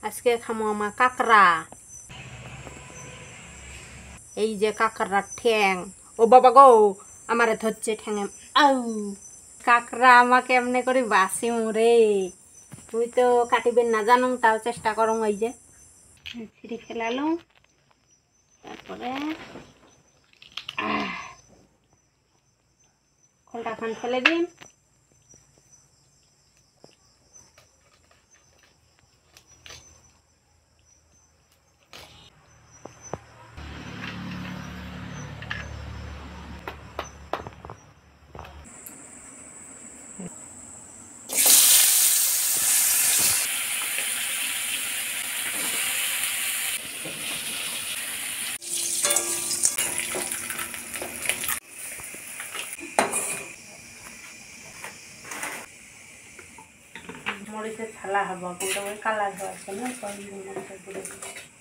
আজকে খামো আমার কাঁকড়া। এই যে কাঁকড়ার ঠ্যাং। ও বাবা গো, আমারে ধরছে ঠ্যাঙে। আউ, কাঁকড়া আমাকে এমনি করে বাসি রে। তুই তো কাটিবেন না জানো, তাও চেষ্টা করো। ওই যে ছিঁড়ে ফেলালো, তারপরে খোলটা খান ফেলে দিন। মরিচের থালা হবো, কিন্তু ওই কালার হওয়ার জন্য মরিচের গুঁড়ো